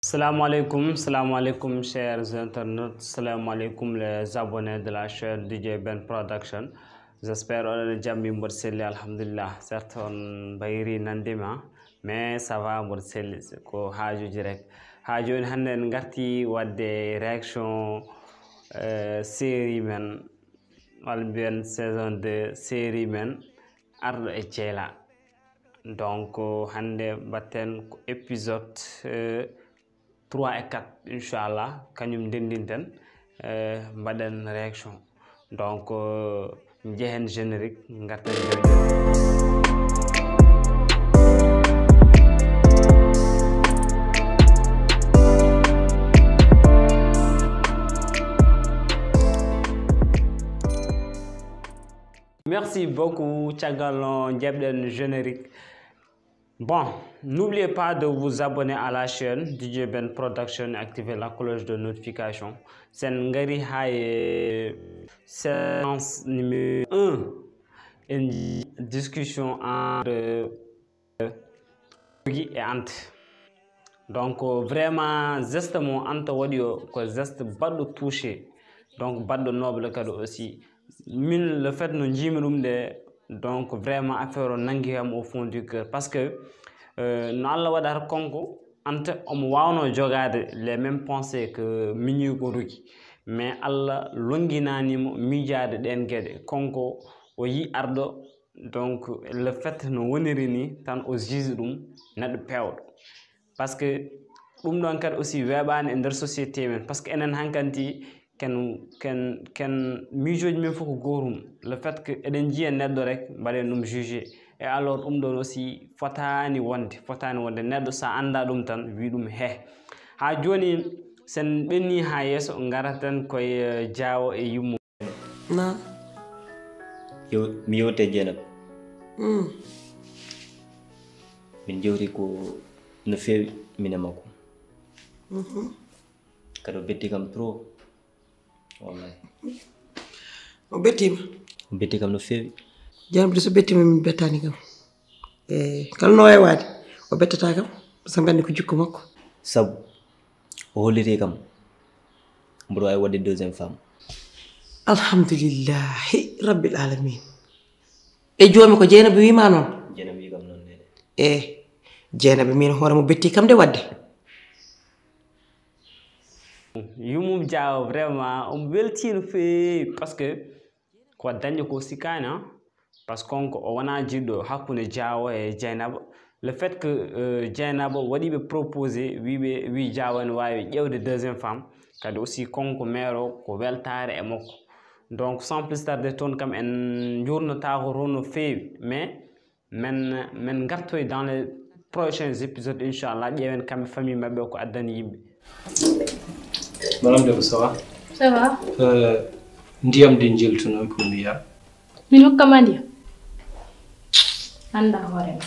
Salam alaikum chers internautes, salam alaikum les abonnés de la chaîne DJ Ben Production. J'espère que vous allez bien, alhamdulillah. Certes, on bayri nandima, mais ça va morcel ko haju direct. Haju hande ngati wadde réaction série men wal bien saison de série men Ardo et Dieyla. Donc hande batten épisode 3 et 4 inchallah kanyum dendinten mbaden réaction donc njehen générique ngarten Merci beaucoup Tchagalon Djebden générique. Bon, n'oubliez pas de vous abonner à la chaîne DJ Ben Production et activer la cloche de notification. C'est ngari haye séance numéro 1. Une discussion entre Rugi et Ant. Donc vraiment zestement Ant wadio ko zeste baddo touché. Donc baddo noble kado aussi. Min le fait nous jimrum de donc vraiment affaire nangiam au fond du cœur parce que no Allah wadar konko ante om wawno jogade les mêmes pensées que minyu ko ruki mais Allah longinanimo mijade den gede konko o yi ardo donc le fait no woniri ni tan o juge dum nado pewdo parce que dum don kat aussi webane e der société men parce que enen hankanti ken mijoji men foko gorum le fait que eden jiya neddo rek baden dum juger et alors don aussi fotani wonde neddo sa anda dum tan wi dum he ha joni sen benni ha yeso ngaraten koy jaawo e yummo na yo mi yote jenab min jewri ko no fewi minamako kado betti kam trop wallahi o betti kam no fewi jambi so betti min bettani kam kala no way wade o bettata kam so ngandi ko jikko makko sabu o holliri kam mbodo ay wadde deuxième femme alhamdulillah rabbil alamin e jomi ko jeenabe wi ma non jeenabe wi kam non ne jeenabe min hoore mo betti kam de wadde yumum jaaw vraiment on weltino fe parce que ko dañi ko sikana parce que konko o wana jiddo hakkunde jaawo e Dieynaba le fait que Dieynaba wadi be proposer wi jaawo en wawi ƴewde deuxième femme kadi aussi konko mero ko weltare e makko donc sans plus tarder ton kam en journata ko rono fewi mais men gartoy dans les prochains épisodes inchallah ƴeewen kam famille mabbe ko addani yimbe. Madame de ça va? Ça va? Ndiam din jeltuno ko biya. Min hokkama ndiyam. Anda hoorema.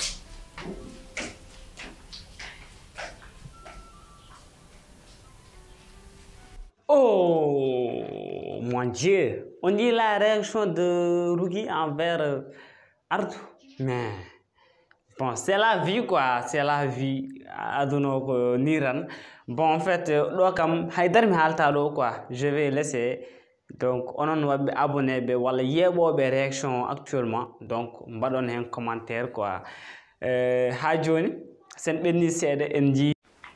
Oh mon Dieu, on dit la réaction de Rugi envers Ardo, mais bon c'est la vie quoi, c'est la vie aduno ko niran. Bon en fait do kam haydar mi halta do quoi, je vais laisser donc onon wabbe abonné be wala yebobe réaction actuellement donc mbadon hen commentaire quoi ha joni sen benni sédé en ji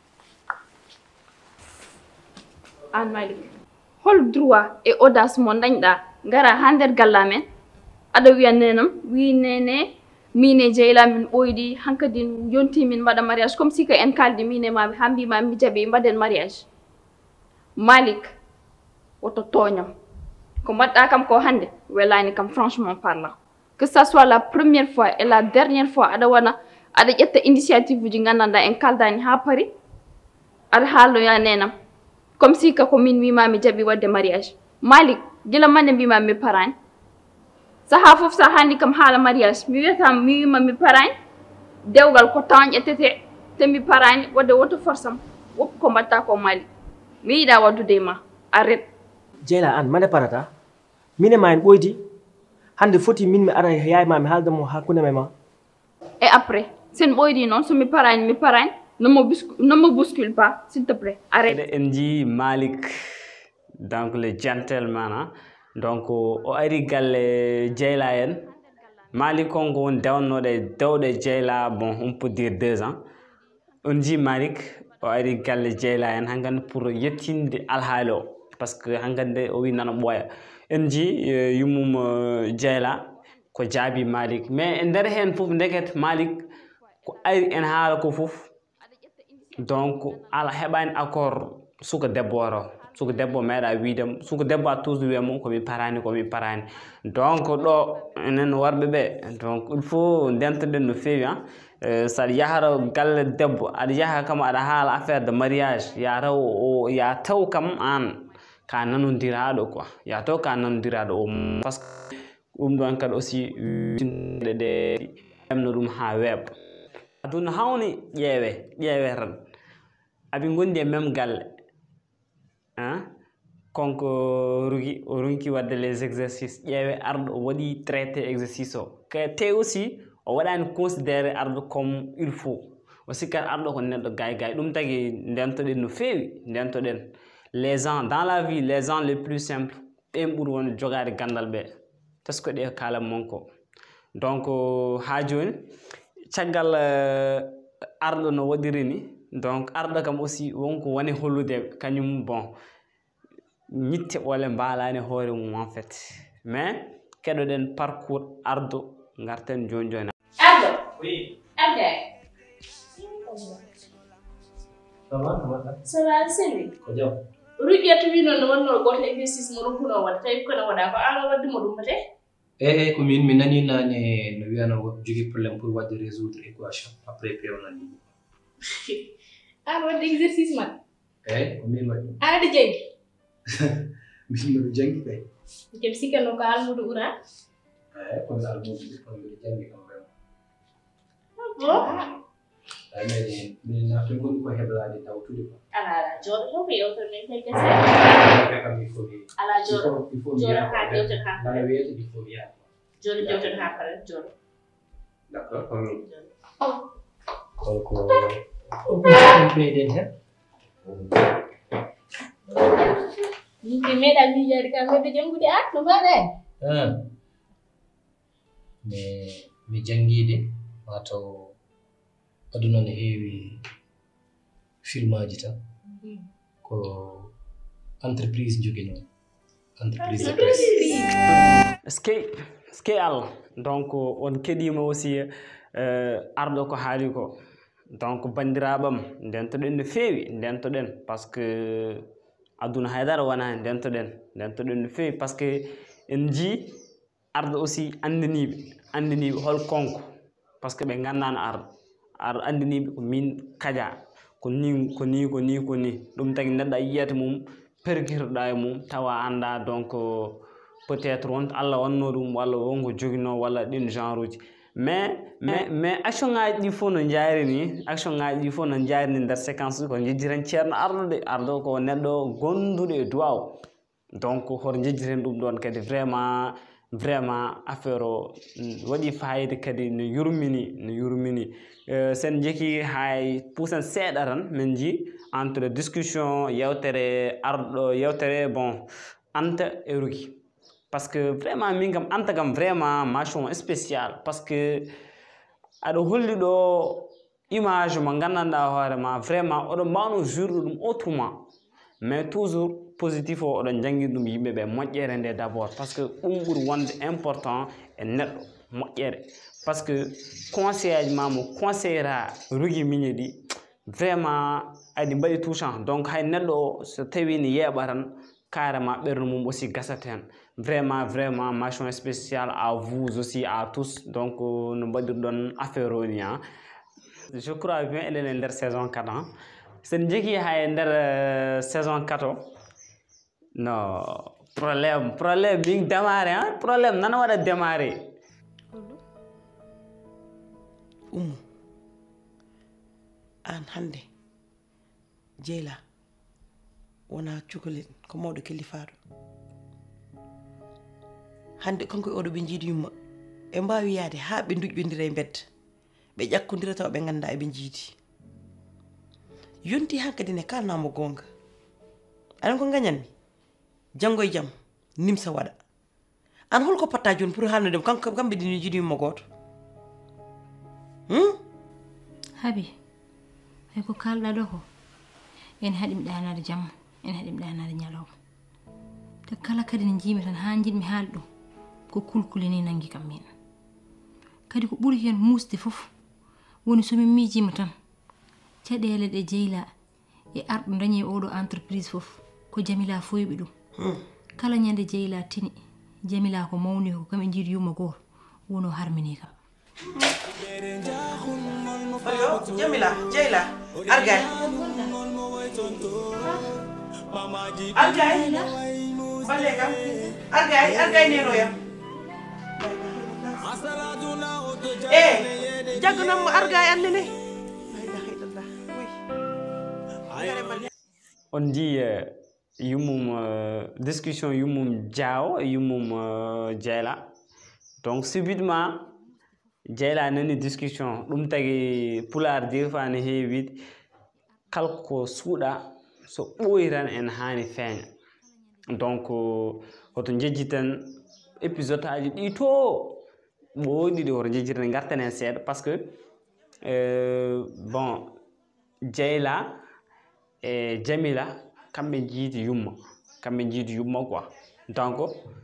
An Malik hol droit et audace mo dañda ngara hander gallamen ado wiya nenam wi nene mine Dieyla min boydi hankadi yonti min bada mariage comme si que en kaldi mine mami hambi mami jabe mbaden mariage Malik woto toñam ko badda kam ko hande welani kam franchement parlant que ça soit la première fois et la dernière fois ada wana ada ƴetta initiative ji ngandanda en kaldani ha pari ada hallo ya nenam comme si que ko min mimami jabi wadde mariage Malik gila mande mimami parani saha fof sa handi kam haala mariage mi wiyata mi wima mi parani dewgal ko tan ƴettete te mi parani wadde woto forsam woppu ko mbatta ko Malik mi yiɗa waddude ma arrête Dieyla an mane parata mine ma en ɓoydi hande foti min mi ara yaay ma mi haalda mo hakkunde me ma et après sen ɓoydi noon somi parani ne me bouscule pas, s'il te plaît. Arrête. NG Malik, donc le gentleman. Hein? Donc, o ari galle Dieyla en. Malik on gon dewde Dieyla, bon, on peut dire 2 ans. NG Malik, o ari galle Dieyla en hangan pour yettinde alhaalo parce que hangande o wi nana boya. NG yumum Dieyla ko jaabi Malik, mais nder hen fof ndeket Malik ko ari en haala ko fof. Donc ala heɓani accord suka debbo oro suka debbo meeɗa wiidem suka debbo a toujours wiyamo komi parani donc ɗo enen worɓe ɓe donc il faut ndentoɗen no feewi saɗa yahara galle debbo aɗa yaha kam aɗa haala affaire de mariage ya taw kam an ka nanodiraɗo quoi ya taw ka nanodiraɗo o par ce que ɗum ɗon kadi aussi ɗe emno ɗum ha weeɓa aduna hawni ƴeewe tan abi gondi e même galle konko rugi o runki wadde les exercices ƴeewe arɗo o waɗi traité exercice o te aussi o waɗani considéré arɗo comme il faut o sikkat arɗo ko neɗɗo gay ɗum tagi ndentoɗen no feewi ndentoɗen les gens dans la vie les gens les plus simples ɓen ɓuuri won jogade gandal ɓe tesko ɗe kalam monko donc ha joni caggal arɗo no waɗiri ni donc arɗo kam aussi wonko woni hollude kañum bon ñitte ɓole mbalani hoore mum en fait mais keɗoɗen parcours arɗo garten joni Ardo. Oui. Ardo. Ça va, c'est lui. Ko jam. Ruggete wi non wonno goto exercice mo rumpuno wadde tawi kono waɗa ko an wadde mo ɗum mate Ko min mi nani nane no wiyano jogi problème pour wadde résoudre équation après pewnani an wadde exercice man ko min waɗi aɗa jangi min mbiɗo jangi kay kem sikkano ko almudo ɓura komi almudo kono mbiɗo jangi kam vraiment bon mais min nafi gonɗi ko heblade tawtude quoi ala jooɗo to ko yewtere men kay gese kam il faut ala jooɗo jooɗo ha jewten ha bana wiyete il faut wiya jooɗo jewten ha pare jooɗo d'accord komi ko ɓeyden hen yimɓe meeɗa miijade kam medde jangude no mbaɗa mais mi jangide mataw aduna ne heewi filmaji tan ko entreprise jogi noon entreprise de presse ski Allah donc on keɗima aussi arɗo ko haali ko donc bandiraɓam ndentoɗen no feewi ndentoɗen par ce que aduna haydara wona ndentoɗen no feewi par ce que en jii arɗo aussi andiniɓe hol konko par ce que ɓe gandano arɗo andiniɓe ko min kaja ko ni ɗum tagi neɗɗo a yiyata mum perguitoɗa e mum tawa anda donc peut être won Allah wanno ɗum walla wonko joguino walla ɗin genre uji mais action ngaji ɗi fof no jaarini nder séquence ko jejjiren ceerno arɗo de arɗo ko neɗɗo gonduɗo e duwaw donc hoto jejjiren ɗum ɗon kadi vraiment affaire o waɗi fayida kadi no yurmini sen jeki hay puusen seeɗa tan min ji entre discussion yewtere bon Anta e Ruki parce que vraiment min kam Anta kam vraiment mention spéciale parce que aɗa holli ɗo image mo gandanɗa hoorema vraiment oɗo mbawno jurɗo ɗum autrement mais toujours positif o oɗon jangguir ɗum yimɓeɓe moƴƴere nde d' abord par ce que ɗum ɓuuri wonde important e neɗɗo moƴƴere par ce que conseil aji ma mo conseillera Ruki miñe ɗi vraiment aɗi mbaɗi touchant donc hay neɗɗo o so tawi ne yeeɓa tan carrément ɓernde mum aussi gasat hen vraiment mention spéciale à vous aussi à tous donc no mbaɗirɗon affaire o ni je crois bien eɗen e nder saison 4 sen jegui hay nder saison 4 no problème min démarré problème nana waɗa démarré an hande Dieyla wona cukalel ko mawɗo kilifaɗo hande kanko e oɗo ɓe jiidi yumma ɓe mbawi yaade ha ɓe duƴɓindira e bedda ɓe ƴakkodira taw ɓe ganda eɓe jiidi yonti hankadi ne kalnamo gonga aɗan ko gañanmi janngo e jam nimsa waɗa an holko patta joni pour haalnude kamɓe ɗini jiɗimimo gooto habi hay ko kalɗa ɗo ko en haɗimi ɗanade jamma en haɗimi ɗanade ñalawma te kala kadi ne jiimi tan ha jiɗmi haali ɗum ko kulkuli ni nangi kam min kadi ko ɓuri hen musde fof woni somin miijima tan caɗele ɗe Dieyla e arɗo dañi e oɗo entreprise fof ko Jamila foyɓe ɗum kala ñande Dieyla tini Jamila ko mawni ko kam e jiiɗi yumma goto wono harmini kam oyo Jamila Dieyla argay balle kam argay nenoyam jagganammo argay annene on dit discussion yummum Diaw et yummum Dieyla donc subitement Dieyla nani discussion ɗum tagi pular des fois ne heewi kala ko suuɗa so ɓooyi tan en hani feeña donc hoto jejjiten épisode aji ɗi to ɓooyiɗiɗi hoto jejjiten gartanen seeɗa par ce que bon Dieyla et Jamila kamɓe jiidi yumma quoi donc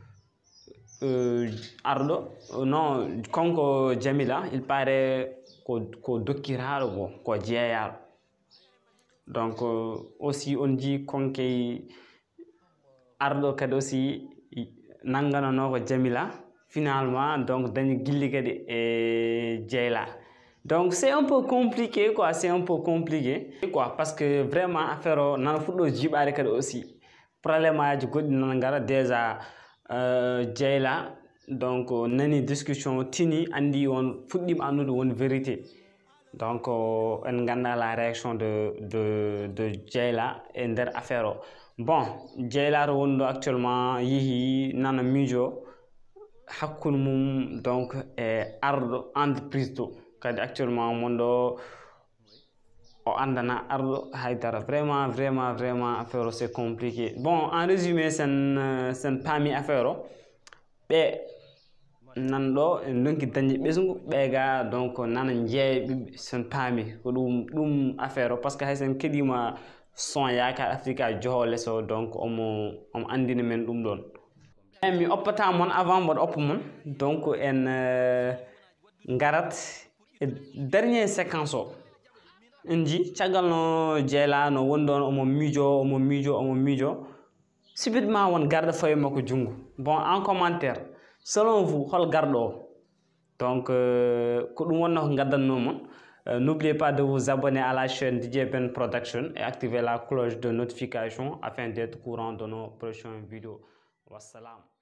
arɗo non konko Jamila il paraît ko dokkiraɗo ko jeeyaɗo donc aussi on dit konke arɗo kadi aussi nanganano ko Jamila finalement donc dañi gilli kadi e Dieyla donc c'est un peu compliqué quoi parce que vraiment affaire o nana fuɗɗo jiiɓade kadi aussi probléme aji goɗɗi nana ngara déjà Dieyla donc nani discussion tini andi on fuɗɗima andude won vérité donc en ganda la réaction de Dieyla e nder affaire o bon Dieyla to woni ɗo actuellement yeehi nana miijo hakkude mum donc e arɗo entreprise to kadi actuellement mon ɗo o andana arɗo haydara vraiment affaire o c'est compliqué bon en résumé sen paami affaire o ɓe nan ɗo en donki dañde ɓesgu ɓeega donc nana jeeya ɓiɓɓe sen paami ko ɗum affaire o par ce que hay sen keɗima son yakar africa joho less o donc omo andina men ɗum ɗon mi oppata mon avant mboɗo oppa mon donc en garat e dernier séquence o en ji caggal no Dieyla no woni ɗon omo miijo subitement won garɗo fawi makko junngo bon en commentaire selon vous hol garɗo o donc ko ɗum wonno ko gaddanno mon n'oubliez pas de vous abonner à la chaîne Dieyla Production et activer la cloche de notification afin d'être au courant de nos prochaines vidéos. Wassalam.